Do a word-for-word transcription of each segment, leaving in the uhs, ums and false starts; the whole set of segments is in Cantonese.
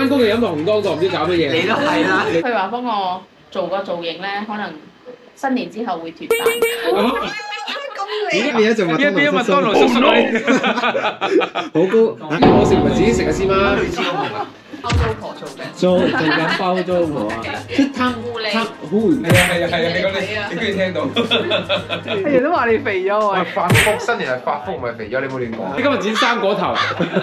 翻工嘅飲落紅當當，唔知搞乜嘢。 你都係啦。 佢話幫我做個造型咧，可能新年之後會脫單。 而家變咗做麥當勞麥當勞叔叔， 好高。 我食唔係自己食啊，先媽。 包租婆做嘅。 做做緊包租婆啊！即係攤攤糊。 係啊係啊係啊！你講你你居然聽到。 人哋都話你肥咗喎。 發福新年係發福，唔係肥咗，你冇亂講。你今日剪生果頭。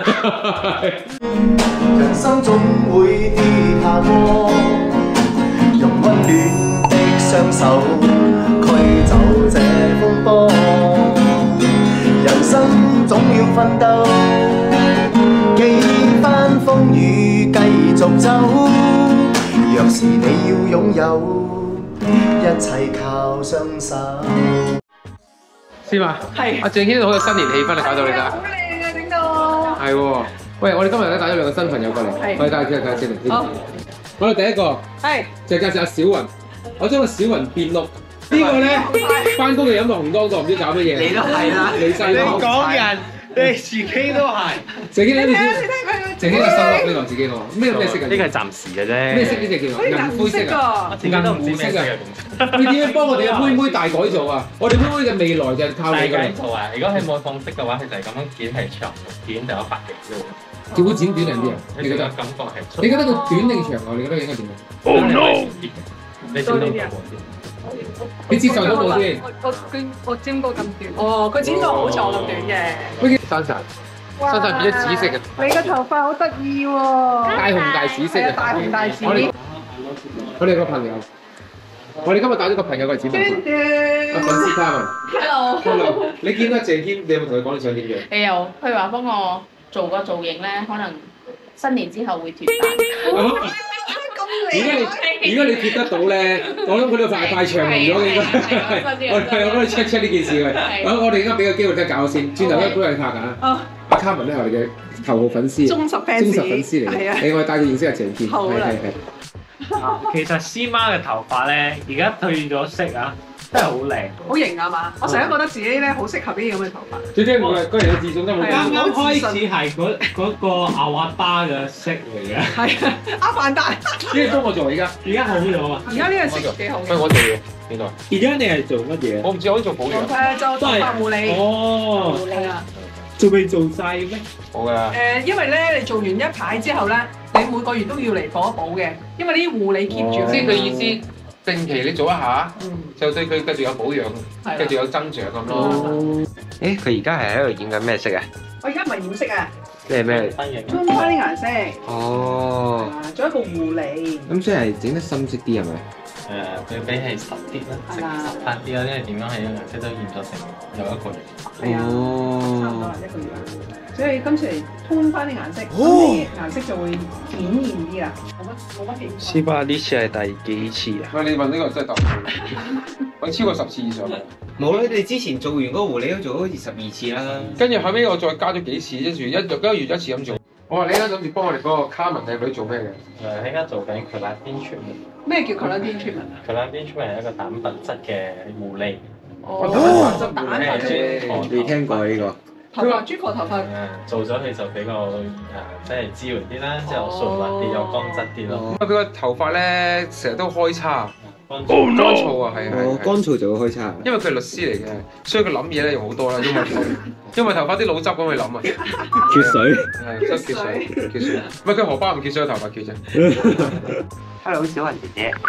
人生總會跌下坡，用溫暖的雙手驅走這風波。人生總要奮鬥，幾番風雨繼續走。若是你要擁有，一切靠雙手。 先嘛，係。阿鄭軒好有新年氣氛啊，搞到你㗎。 好靚啊，整到。 係喎。喂，我哋今日咧帶咗兩個新朋友過嚟，我哋介紹介紹先嚟。好，我哋第一個係就介紹阿小雲，我將個小雲變綠。呢個咧翻工嘅飲落紅當當，唔知搞乜嘢。 你都係啦。 你細你講人，你自己都係。 鄭軒你知？鄭軒個新屋呢個自己個咩咩色啊？ 呢個係暫時嘅啫。 咩色呢隻叫？銀灰色啊？銀灰色啊？你點樣幫我哋嘅妹妹大改造啊？我哋妹妹嘅未來就係靠你㗎。 大改造啊！如果係冇放色嘅話，佢就係咁樣剪係長，剪就有髮型啫。 會唔會剪短定啲啊？ 你覺得感覺係？ 你覺得佢短定長啊？你覺得應該點啊 ？Oh no！你剪到啲啊？ 你接受到冇先？ 我我我剪過咁短。哦，佢剪到好長咁短嘅。 喂，珊珊，珊珊變咗紫色嘅。 你個頭髮好得意喎！ 大紅大紫色啊！ 大紅大紫。 我哋我哋個朋友，我哋今日帶咗個朋友過嚟剪頭髮。阿粉絲卡文。 Hello。 Hello。你見到鄭軒，你有冇同佢講你想點樣？ 你又佢話幫我做個造型咧，可能新年之後會脫單。 如果你如果你貼得到咧，我諗佢度快快長紅咗嘅應該。我係我幫你 check check 呢件事佢。我我哋而家俾個機會得搞先，轉頭咧幫你拍㗎。阿卡文咧係我哋嘅頭號粉絲， 忠實 fans， 忠實粉絲嚟嘅。另外帶佢認識阿鄭軒。 好啦。 其實師媽嘅頭髮咧，而家褪咗色啊，真係好靚。 好型啊嘛！我成日覺得自己咧好適合呢啲咁嘅頭髮。 最緊要係個人嘅自信都好。 啱啱開始係嗰嗰個阿瓦巴嘅色嚟嘅。 係啊，阿凡達。 呢個幫我做而家， 而家好咗啊！ 而家呢個色幾好嘅。 喂，我做嘢邊度？ 而家你係做乜嘢？ 我唔知，我做保養。 誒，做頭髮護理。 哦。 係啦。 仲未做晒咩？ 好㗎。 誒，因為咧，你做完一排之後咧，你每個月都要嚟補一補嘅，因為呢啲護理 keep 住。 先佢意思，定期你做一下，就對佢繼續有保養，繼續有增長咁咯。 誒，佢而家係喺度演緊咩色啊？ 我而家唔係染色啊， 即係咩？ 沖翻啲顏色。 哦。 做一個護理。 咁即係整得深色啲係咪？ 誒，佢比係實啲啦，實實發啲啦，因為點樣係個顏色都染咗成有一個月。 係啊，差唔多啦一個月。所以今次嚟通翻啲顏色，咁啲顏色就會顯現啲啦，冇乜冇乜變化。 師爸呢次係第幾次啊？ 喂，你問呢個真係答唔到，我超過十次以上。 冇啦，你之前做完嗰個護理都做咗好似十二次啦。 跟住後尾我再加咗幾次，跟住一一個月一次咁做。我話你而家諗住幫我哋嗰個卡文靚女做咩嘅？ 誒，而家做緊佢那邊出面。 咩叫 collagen treatment 啊？ 佢那邊出面係一個蛋白質嘅護理。 哦，蛋白質。 未聽過呢個。 頭髮豬婆頭髮。 誒，做咗佢就比較誒，即係滋潤啲啦，之後順滑啲，有光澤啲咯。 佢個頭髮咧成日都開叉， 乾乾燥啊，係係。 哦，乾燥就會開叉。 因為佢係律師嚟嘅，所以佢諗嘢咧用好多啦，因為因為頭髮啲腦汁咁去諗啊。 缺水。 係，真係缺水，缺水。唔係佢荷包唔缺水，頭髮缺啫。 Hello， 小雲姐姐。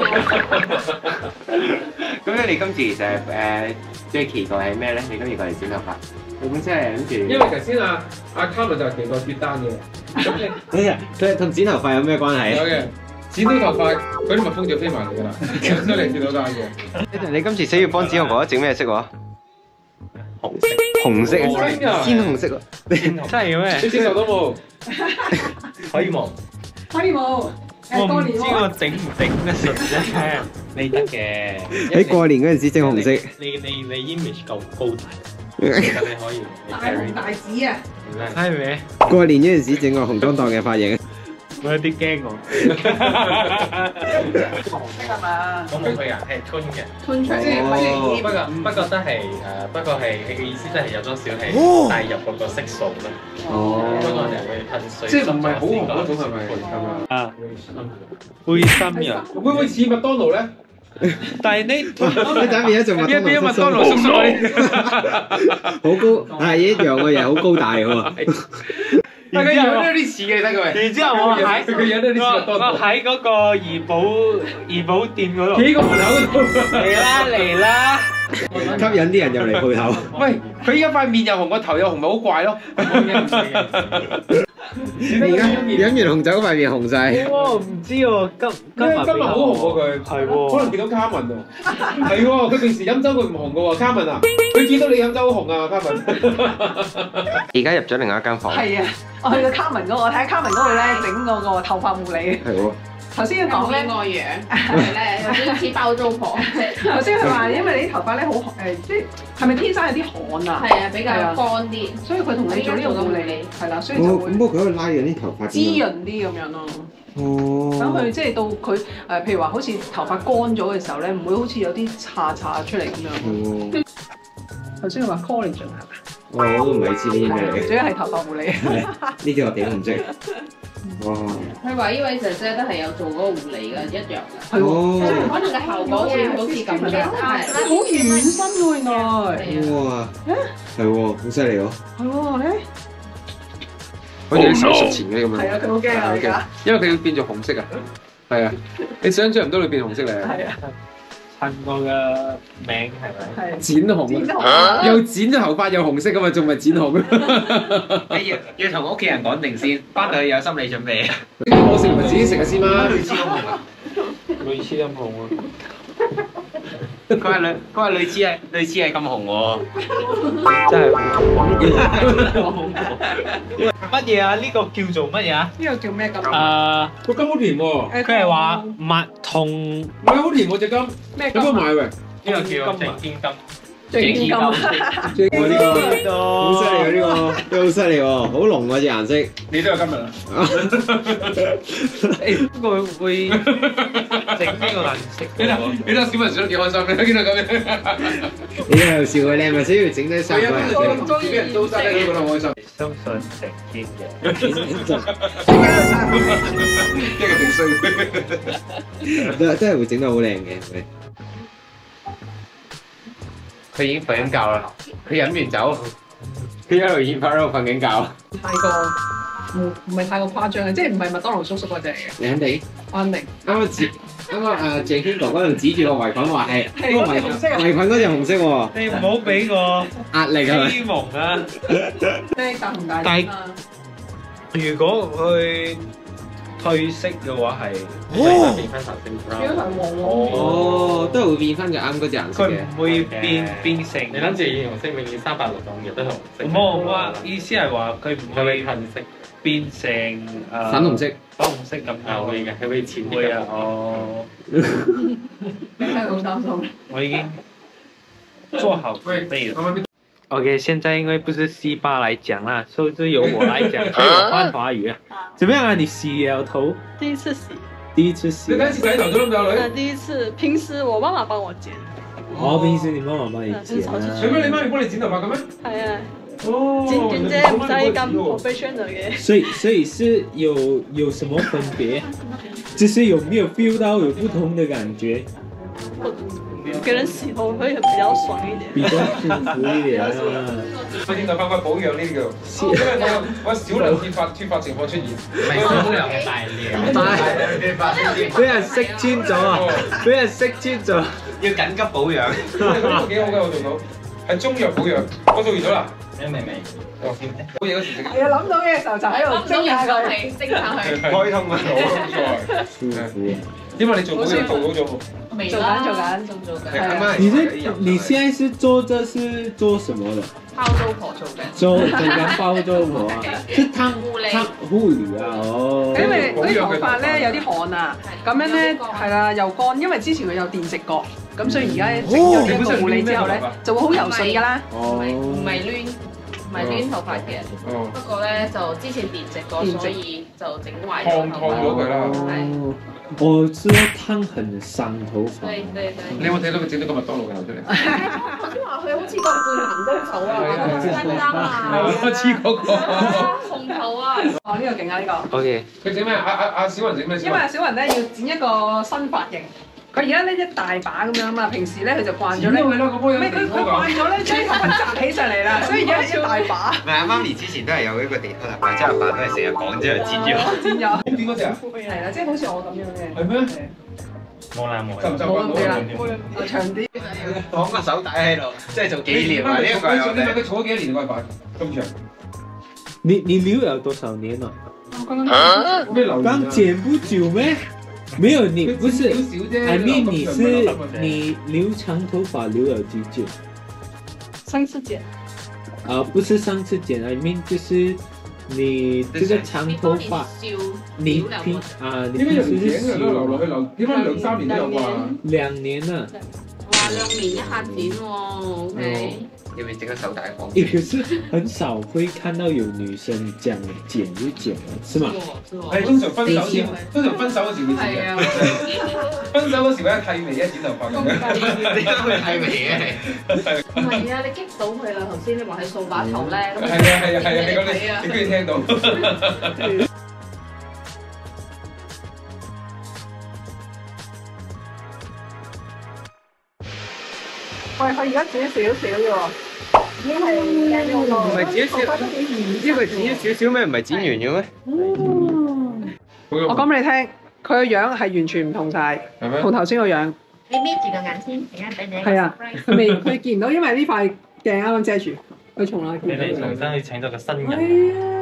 咁咧，你今次其實誒最期待係咩咧？你今次過嚟剪頭髮，你本身係諗住？ 因為頭先阿阿卡文就係期待脫單嘅，咁你佢佢同剪頭髮有咩關係啊？ 有嘅，剪到頭髮嗰啲蜜蜂就飛埋嚟㗎啦，所以你脫到單嘅。 你今次死要幫子豪哥整咩色喎？紅色。紅色啊！鮮紅色喎。 真係嘅咩？ 你接受到冇？ 可以冇？ 可以冇。 我唔知我整唔整得順啫，你得嘅。 喺過年嗰陣時整紅色。 你你你 image 夠高大，其實你可以。 大紅大紫啊！ 係咪？ 過年嗰陣時整個紅當當嘅髮型。 我有啲驚我。 係嘛？ 咁冇佢啊，係吞嘅。 吞出先，反正不過不過都係誒，不過係佢嘅意思即係有多少係帶入嗰個色素咯。 哦， 不過我哋會噴水。 即係唔係好紅嗰種係咪？係咪？ 啊，灰心人。 會唔會似麥當勞咧？ 但係呢， 你等變咗做麥當勞一邊麥當勞叔叔嗰啲， 好高，係一樣嘅嘢，好高大嘅喎。 但係佢樣都有啲似嘅，你睇佢。 然之後我喺佢樣都有啲似麥當勞。 我喺嗰個怡寶怡寶店嗰度。 企個門口嗰度。 嚟啦嚟啦！ 吸引啲人入嚟鋪頭。 喂，佢依家塊面又紅，個頭又紅，咪好怪咯。 你而家飲完紅酒塊面紅晒。 我唔知喎，今今日今日好紅喎佢。 係喎。 可能見到卡文喎。係喎，佢平時飲酒佢唔紅嘅喎，卡文啊。佢見到你飲酒好紅啊，卡文。 而家入咗另外一間房。 係啊，我去到卡文嗰個，睇下卡文嗰度咧整嗰個頭髮護理。 係喎。 頭先講咧， 個樣係咧有啲似包租婆。 頭先佢話因為你啲頭髮咧好誒，即係係咪天生有啲汗啊？ 係啊，比較乾啲， 所以佢同你做呢個護理係啦，所以就哦， 會咁不過佢可以拉緊啲頭髮。 滋潤啲咁樣咯。 哦。 等佢即係到佢誒，譬如話好似頭髮乾咗嘅時候咧，唔會好似有啲叉叉出嚟咁樣。 哦。 頭先佢話 collagen 係嘛？ 我我都唔係知呢啲咩嚟嘅。 主要係頭髮護理。 呢啲我點唔識。哇！ 佢話呢位姐姐都係有做嗰個護理嘅，一樣嘅。 係喎， 可能嘅效果會好似咁樣， 好軟身喎原來。 哇！係喎，好犀利喎。 係喎，咧。 好似啲手術前嗰啲咁樣。 係啊，佢好驚啊而家。 因為佢要變做紅色啊。係啊，你想象唔到佢變紅色咧。 係啊。 襯我嘅名係咪？ 係。 剪紅啊！又剪咗頭髮又紅色㗎嘛，仲咪剪紅？ 你要要同屋企人講定先，翻到去有心理準備。 我食唔係自己食嘅先嘛。 類似咁紅啊！類似咁紅啊！ 佢話類佢話類似係類似係咁紅喎。 真係乜嘢啊？呢個叫做乜嘢啊？ 呢個叫咩金？ 誒， 個金好甜喎。 佢係話蜜同唔係好甜喎隻金， 咩有冇買喂？ 呢個叫正堅金。 正堅金。 我呢個好犀利喎，呢個都好犀利喎，好濃喎隻顏色。 你都有今日啊？ 誒，不過會整呢個顏色你睇你睇小文笑得幾開心，你見到咁樣。 你喺度笑佢，你係咪想要整多三個顏色？ 俾人刀殺你都覺得開心。 相信正堅嘅。 一個定衰。 都真係會整得好靚嘅。 佢已經瞓緊覺啦，佢飲完酒，佢一路煙花喺度瞓緊覺。 太過唔唔係太過誇張嘅，即係唔係麥當勞叔叔嗰隻嚟嘅。 你肯定？ 我肯定。 啱啱指啱啱誒鄭軒哥嗰度指住個圍裙話係嗰個圍紅色啊圍裙嗰隻紅色喎。 你唔好俾我壓力係咪？ 希望啊！ 即係大紅大但紫啊！ 如果佢褪色嘅話係， 哦，變翻頭先主要係黃黃。 哦，都係會變翻就啱嗰隻顏色佢嘅。 唔會變變成。 你諗住以紅色永遠三百六十五日都係紅色。 唔好，我意思係話佢唔佢會會褪色， 變成誒粉紅色。 粉紅色咁係會嘅，佢會淺啲會啊！ 嘅。 哦， 你真係好擔心。 我已經做好準備了。OK， 現在因為不是西巴來講啦，所以就由我來講，所以我換華語。怎麼樣啊？你洗了頭？ 第一次洗。 第一次洗。 你第一次洗頭咗唔咗女？ 呃，第一次，平時我媽媽幫我剪。 哦，平時你媽媽幫你剪啊？ 做咩你媽咪幫你剪頭髮嘅咩？ 係啊。 哦。 剪剪姐唔使咁 professional 嘅。 所以所以是有有什麼分別？就是有沒有 feel 到有不同的感覺？ 給人洗頭會比較爽一點。 比較舒服一點啊！ 我剪頭髮我保養呢啲叫，因為我有我有少量脫髮脫髮情況出現。 唔係少量嘅大量。 俾人識穿咗啊！俾人識穿咗， 要緊急保養。 呢個幾好嘅我做到，係中藥保養，我做完咗啦。 你明唔明？ 哦，好嘢嗰時食。 係啊，諗到嘅時候就喺度蒸下佢。 蒸下佢。 開通啊，好錯。 舒服。 點解你做保養做到咗？ 未做緊做緊仲做緊。 係啊。 你這你現在是做這是做什麼的？ 包租婆做緊。 做做緊包租婆啊？是湯湯護理啊！哦。 因為嗰啲頭髮咧有啲汗啊，咁樣咧係啦又乾，因為之前佢有電直角，咁所以而家整咗呢個護理之後咧就會好柔順㗎啦。 哦。 唔係唔係攣。 唔係短頭髮嘅， 哦， 不過咧就之前電直過， 電直所以就整壞燙燙咗頭髮。 咗佢啦。 哦，我知道燙很傷頭髮。 對對對。 你有冇睇到佢整到個麥當勞嘅頭出嚟？ 頭先話佢好似個半紅高手啊，跟燈啊， 我知嗰個。 紅頭啊！ 哦，呢個勁啊呢個。 OK。 佢整咩？阿阿阿小雲整咩？ 因為小雲咧要剪一個新髮型，佢而家呢一大把咁樣嘛，平時咧佢就慣咗咧，唔係佢佢慣咗咧將頭髮紮起上嚟啦，所以而家一大把。 唔係阿媽咪之前都係有一個地拖頭髮，之後阿爸都係成日講之後剪咗。 剪咗。 點嗰隻啊？ 係啦，即係好似我咁樣嘅。 係咩？ 冇啦冇就唔就冇咁短啦， 冇長啲。 綁個手帶喺度，即係做紀念啊！呢一個係我你問哋佢坐幾多年嗰塊髮咁長？ 你你留了多少年了？ 咩流剛剪不久咩？沒有，你不是。I mean 你是你留長頭髮留了幾久？ 上次剪。 啊，不是上次剪 ，I mean 就是你這個長頭髮，你平啊，你平時是少留落去留，點解兩三年都有啊？ 兩年啊。 哇，兩年一下剪喎，OK。 要唔要整個手帶綁？ 誒，可是很少會看到有女生這樣剪就剪了，是嗎？ 係通常分手時，通常分手嗰時會剪嘅。分手嗰時咧剃眉啊，剪頭髮咁樣。 你都會剃眉嘅你？ 唔係啊，你激到佢啦！頭先你話佢掃把頭咧，咁係啊係啊係啊，咁你你居然聽到。 喂，佢而家剪少少啫喎，已經係唔係剪少，呢個剪咗少少咩？唔係剪完嘅咩？ 我講俾你聽，佢個樣係完全唔同晒，同頭先個樣。 你眯住個眼先，陣間俾你。 係啊，佢未佢見唔到，因為呢塊鏡啱啱遮住，佢從來你見唔到。 哋重新去請咗個新人。 係啊。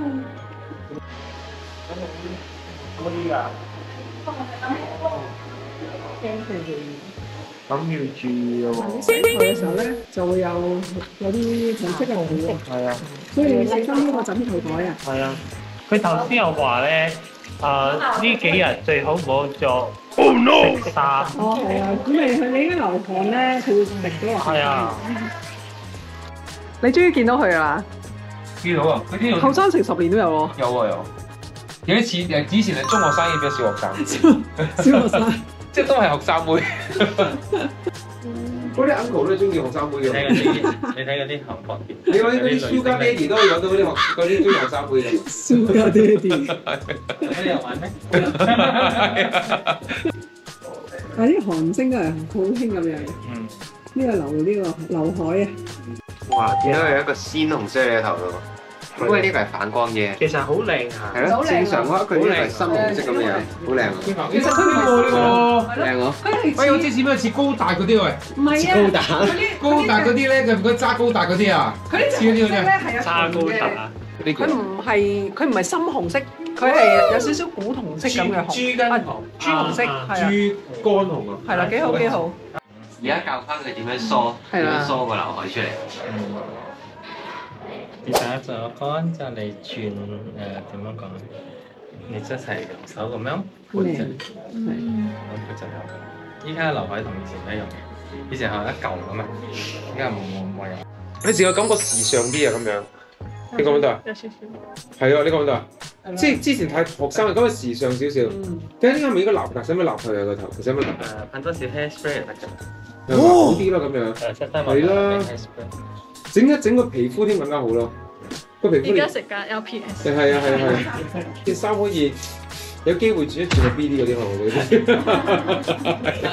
咁要注意咯喎。 洗頭嘅時候咧，就會有有啲紅色嘅紅喎。 係啊。 所以你小心呢個枕頭袋啊。 係啊。佢頭先又話咧，誒呢幾日最好唔好做食沙。 哦，係啊，咁你佢你應該流汗咧，佢會滴咗落去。 係啊。 你終於見到佢啦！ 見到啊！佢呢度後生成十年都有喎。 有啊有。有啲似誒，以前係中學生，依家小學生。 小學生。 即係都係學生妹。嗰啲 uncle 都係中意學生妹嘅。 你睇嗰啲，你睇嗰啲韓國片。 你嗰啲嗰啲 Sugar Daddy 都有到嗰啲學嗰啲中意學生妹嘅。 Sugar Daddy。 嗰啲有玩咩？ 啊！啲韓星都係好興咁樣嘅。嗯。呢個劉呢個劉海啊。 哇！見到佢有一個鮮紅色嘅頭咯。不過呢個係反光嘅。 其實好靚嚇。 係咯，正常嘅話佢呢個係深紅色咁嘅樣，好靚啊！ 其實佢呢個呢個靚喎。 喂，我知似咩？似高達嗰啲喂。 唔係啊。 高達。 高達嗰啲咧，佢佢揸高達嗰啲啊。 佢呢隻紅色咧係有揸高達啊！ 佢唔係佢唔係深紅色，佢係有少少古銅色咁嘅紅。 豬根紅。 豬紅色係啊。 豬肝紅啊。 係啦，幾好幾好。 而家教翻佢點樣梳，點樣梳個劉海出嚟。 其實就乾就嚟轉誒點樣講？你即係用手咁樣盤住，咁佢就有。依家劉海同以前一樣嘅，以前係一嚿咁啊，依家冇冇冇有。 你自我感覺時尚啲啊咁樣，你講唔講得啊？ 有少少。 係啊，你講唔講得啊？即係之前睇學生啊，咁啊時尚少少。點解點解咪應該立㗎？使唔使立佢啊個頭？使唔使立？ 誒噴多少 hairspray 就得㗎。 好啲啦咁樣。 誒，出得係啦。整一整個皮膚添更加好咯，個皮膚而家食緊 L P S。 係啊係啊係，件衫可以有機會轉一轉個 B D 嗰啲可能會。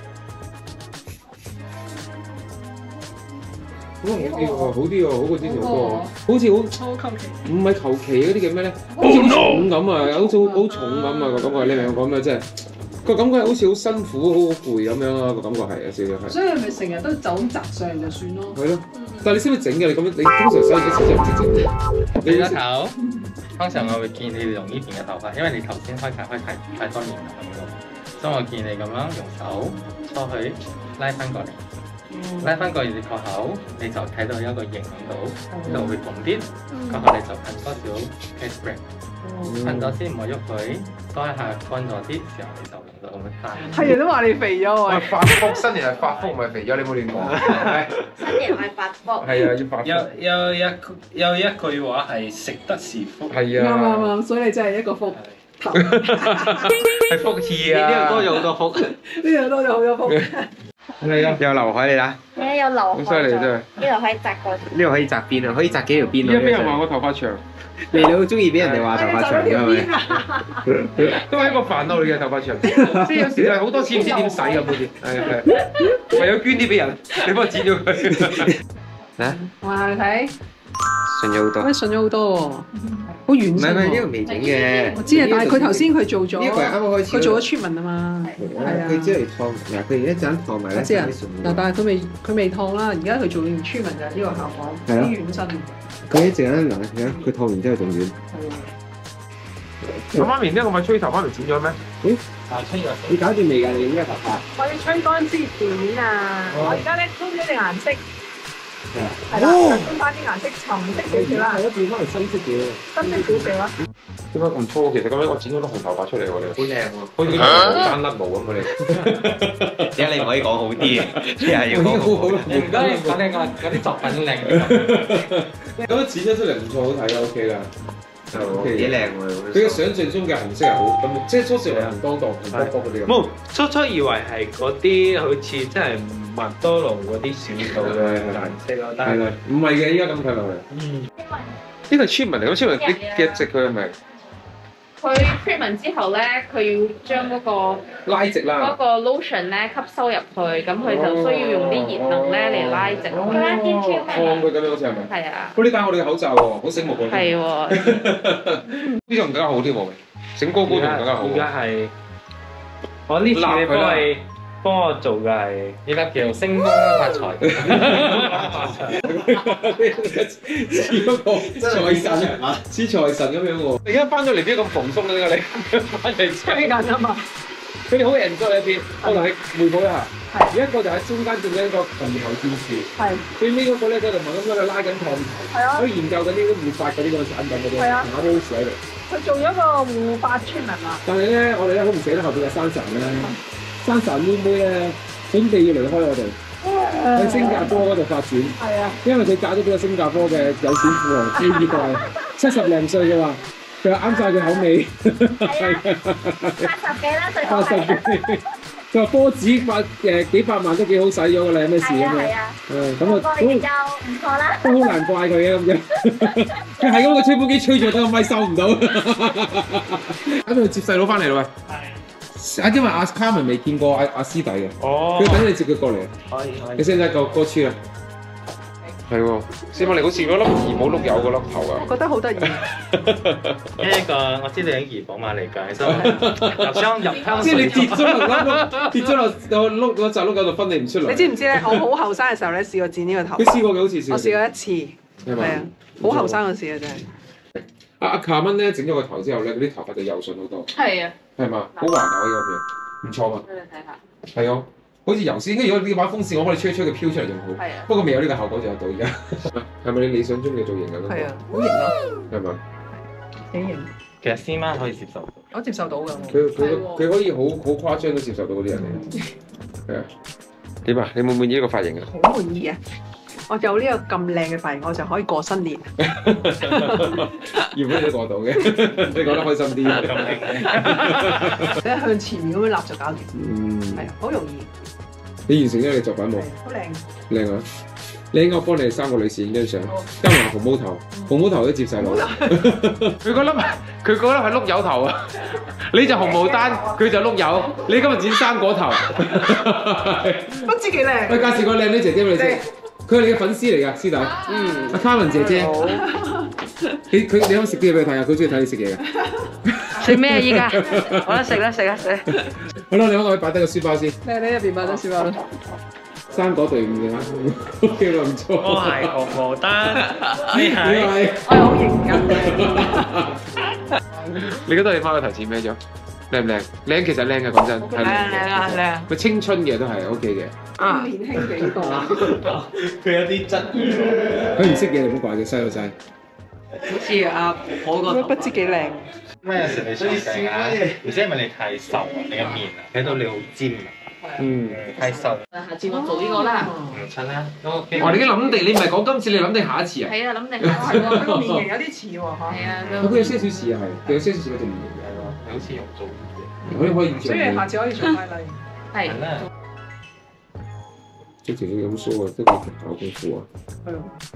好啲喎，好啲喎，好過之前好多，好似好好求其。 唔係求其嗰啲叫咩咧？好似好重咁啊，好似好好重咁啊個感覺，你明我講咩？即係個感覺係好似好辛苦、好攰咁樣啊個感覺係有少少係。 所以咪成日都就咁擲上就算咯。 係咯，但係你識唔識整嘅？你咁樣你通常洗完啲錢就唔識整嘅。 你個頭，通常我會建議你用呢邊嘅頭髮，因為你頭先開頭開太太多年啦咁樣，所以我建議你咁樣用手搓佢拉翻過嚟。 拉翻個耳殼口，你就睇到一個形喺度，呢度會動啲，咁我哋就噴多少 case spray， 噴咗先唔好喐佢，多一下乾咗啲時候你就用到咁樣攤。 係人都話你肥咗喂， 喎。 發福新年係發福，唔係肥咗，你冇亂講。 新年係發福。 係啊，要發福。 有有一有一句話係食得是福。 係啱啱啊。 啱，所以你真係一個福頭。 係福氣啊！ 呢度多咗好多福。 呢度多咗好多福。 係啊，有劉海你啦， 咩有流好犀利真係。 呢度可以紮個。 呢度可以紮邊啊，可以紮幾條邊依家俾人話我頭髮長， 你好中意俾人哋話頭髮長㗎係咪？ 都係一個煩惱嚟嘅頭髮長，即係有時係好多錢唔知點使咁好似，係係，唯有捐啲俾人，你幫我剪咗佢。 啊？ 哇！你睇， 順咗好多。 喂，順咗好多喎，好完唔係唔係，呢身喎。 個未整嘅。 我知啊，但係佢頭先佢做咗， 呢個係啱啱開始。 佢做咗村民啊嘛。係啊。 佢只係燙，嗱佢一陣燙埋咧。 我知啊。嗱，但係佢未佢未燙啦，而家佢做完村民就係呢個效果，好軟身。 佢一陣間嗱，睇下佢燙完之後仲軟。 我媽咪呢個咪吹頭，媽咪剪咗咩？ 咦？ 啊，吹咗。 你搞掂未㗎？你呢個頭髮？ 我要吹乾先剪啊！我而家咧沖咗啲顏色，係啦，沖翻啲顏色沉色少少啦， 係一變翻嚟深色嘅。 深色少少啦。 點解咁粗？其實咁樣我剪咗粒紅頭髮出嚟喎，你。 好靚喎！ 好似啲毛單甩毛咁嘅你。 點解你唔可以講好啲嘅？即係要講好。 唔該，講你個嗰啲作品靚。 咁樣剪咗出嚟唔錯，好睇啦 ，OK 啦。 幾靚喎！ 比佢想象中嘅顏色係好咁，即係初時係紅當當、紅卜卜嗰啲咁。 冇，初初以為係嗰啲好似真係麥當勞嗰啲小道嘅顏色咯，但係唔係嘅，依家咁睇落去。嗯。呢個係村民嚟，咁村民啲嘅直佢係咪？ 佢 treatment 之後咧，佢要將嗰個拉直啦。 嗰個 lotion 咧吸收入去，咁佢就需要用啲熱能咧嚟拉直。 哦，放佢咁樣好似係咪？ 係啊。 喂，你戴我哋嘅口罩喎，好醒目喎。 係喎。 呢個唔更加好啲喎，整高高仲更加好。 而家係我呢次你幫你幫我做嘅係呢粒叫星光發財。 似嗰個財神啊，似財神咁樣喎。你而家翻咗嚟邊咁蓬鬆嘅呢個你？翻嚟吹緊啊嘛！ 佢哋好 enjoy 一邊，我同你匯報一下。係。有一個就喺中間做緊一個紅頭戰士。係。最尾嗰個咧喺度問咁喺度拉緊燙頭。係啊。佢研究緊呢啲護髮嗰啲咁嘅產品嗰啲。係啊。打 rose 喺度。 佢做咗個護髮村民啊！ 但係咧，我哋咧好唔捨得後邊嘅山神咧，山神妹妹咧準備要離開我哋，喺新加坡嗰度發展。係啊。因為佢嫁咗俾個新加坡嘅有錢富豪富二代，七十零歲嘅話，佢話啱晒佢口味。係啊。八十幾啦，最好係。八十幾。佢話波子百誒幾百萬都幾好使咗㗎啦，有咩事咁樣？係啊。誒咁啊，都唔錯啦。都好難怪佢嘅咁樣。佢係咁個吹風機吹咗，等個咪收唔到。咁佢接細佬翻嚟啦喂。係。啊，因為阿 Carmen 未見過阿阿師弟嘅。哦。佢等你接佢過嚟。可以可以。你識唔識個歌詞啊？係喎，師傅你好似嗰粒怡寶碌柚嗰粒頭啊！ 我覺得好得意。 呢個我知道係怡寶馬嚟㗎，所以入箱入香即係你跌咗落碌，跌咗落個碌嗰扎碌柚度分你唔出嚟。 你知唔知咧？我好後生嘅時候咧，試過剪呢個頭。 佢試過嘅好似試。 我試過一次。係啊，好後生嗰時啊，真係。 阿阿卡文咧整咗個頭之後咧，嗰啲頭髮就柔順好多。係啊。係嘛？好滑啊！呢個片，唔錯嘛。俾你睇下。係啊。好似油絲，如果呢把風扇我幫你吹一吹佢飄出嚟仲好。係啊。不過未有呢個效果做得到而家。係咪你理想中嘅造型啊？ 係啊，好型咯。 係咪？ 幾型？ 其實師媽可以接受。 我接受到㗎。 佢佢佢可以好好誇張都接受到嗰啲人嚟。係啊。點啊？你滿唔滿意呢個髮型啊？ 好滿意啊！我有呢個咁靚嘅髮型，我就可以過新年。 要唔要你過到嘅？你講得開心啲。 你向前面咁樣立就搞掂。嗯。係啊，好容易。 你完成咗你作品冇？ 好靚。 靚啊！你應該我幫你哋三個女士影張相，加埋紅毛頭，紅毛頭都接晒落。佢嗰粒佢嗰粒係碌柚頭啊！你就紅毛丹，佢就碌柚。你今日剪生果頭， 不知幾靚。 喂，介紹個靚女姐姐俾你識，佢係你嘅粉絲嚟㗎，師弟。嗯。阿卡文姐姐。你佢你可唔可以食啲嘢俾佢睇啊？佢中意睇你食嘢㗎。 食咩啊？依家我得食啦，食啦，食。 好啦，你可唔可以擺低個書包先？ 你你入邊擺低書包啦。 生果隊伍嘅，OK 啦，唔錯。 我係紅毛丹，你係。 我係好型㗎。 你覺得你媽個頭似咩咗？ 靚唔靚？靚其實靚嘅，講真。 靚靚啊靚！ 佢青春嘅都係 OK 嘅。 啊，年輕幾個？ 佢有啲質疑。 佢唔識嘢，你唔好怪佢細路仔。 好似阿婆個不知幾靚。 咩有時你想病啊？唔知係咪你太瘦啊？你個面啊，睇到你好尖啊。嗯，太瘦。 下次我做呢個啦。 唔出啦。 哇！你已經諗定，你唔係講今次，你諗定下一次啊？ 係啊，諗定下一次。 佢個面型有啲似喎，嚇。係啊。 佢有些少似啊，係，佢有些少似嗰條面型。 係咯，你好似用做嘅。 可以可以。 所以下次可以做快例。 係。 即條咁疏啊，都幾搞功夫啊。係啊。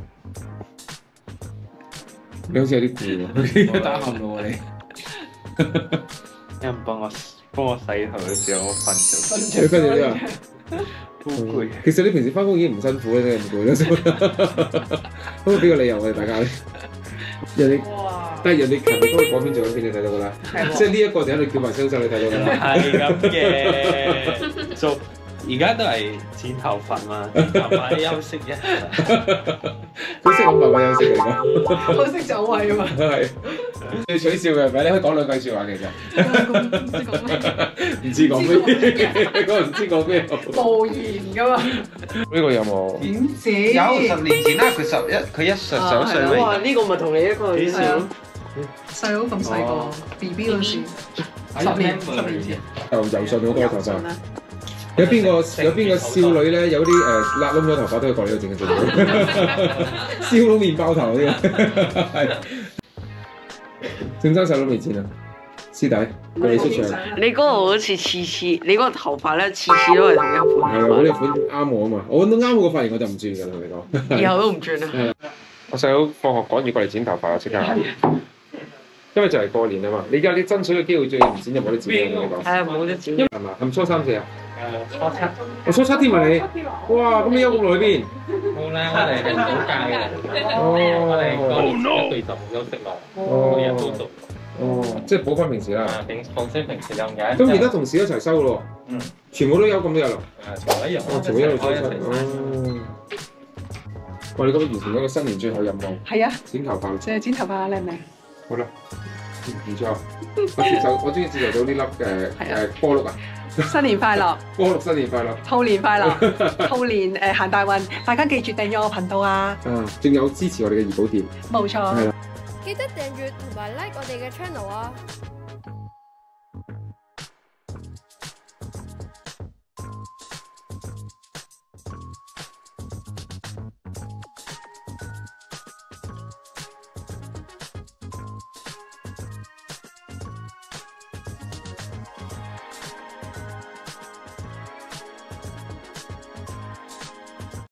你好似有啲攰喎，打喊路喎你。 有人幫我幫我洗頭嘅時候，我瞓咗。 你瞓咗啊？ 好攰。 其實你平時翻工已經唔辛苦啦，你唔攰啦。不過俾個理由我哋大家咧，人哋但係人哋勤力嗰個嗰邊做緊片，你睇到㗎啦。即係呢一個就喺度叫埋雙手，你睇到㗎啦。 係咁嘅，做而家都係剪頭髮嘛，剪頭髮休息一陣。 都識咁慢慢休息嚟講。 好識走位啊嘛。 係。要取笑嘅係咪？你可以講兩句説話其實。唔知講咩？我唔知講咩。 無言㗎嘛。 呢個有冇？ 點止？ 有十年前啦，佢十一，佢一十九歲嚟。 哇！呢個咪同你一個幾時？ 細佬咁細個 ，B B 嗰時，十年十年前。 又柔順好多頭髮。有邊個有邊個少女咧？有啲誒甩窿咗頭髮都可以過呢個整嘅做到。燒窿麵包頭嗰啲啊，係。正生細佬未剪啊，師弟，過你出場。 你嗰個好似次次，你嗰個頭髮咧次次都係同一款。 係啊，我呢款啱我啊嘛，我揾到啱我個髮型我就唔轉㗎啦，同你講。 以後都唔轉啦。 我細佬放學趕住過嚟剪頭髮，我即刻。因為就嚟過年啊嘛，你而家你爭取嘅機會最唔剪就冇得剪嘅，我同你講。 係啊，冇得剪。 係嘛？係咪初三四啊？ 誒，初七。 我初七添啊你！哇，咁你休咁耐去邊？ 冇啦，我哋係補假嘅。哦。我哋過年一個月就冇休息咯，每日都做。 哦，即係補翻平時啦。 平放先平時有嘅。 咁而家同事一齊收咯喎。 嗯。 全部都有咁多日咯。 誒，全部一樣。 哦，全部一路做出。哦。我哋今日完成咗個新年最後任務。 係啊。 剪頭髮。 即係剪頭髮靚唔靚？ 好啦，唔錯。我接受，我終於接受到呢粒誒誒波碌啊！ 新年快樂！ 波碌新年快樂！ 兔年快樂！兔年誒行大運，大家記住訂閱我頻道啊！ 啊，仲有支持我哋嘅怡寶店。 冇錯。 係啦。 記得訂閱同埋 like 我哋嘅 channel 啊！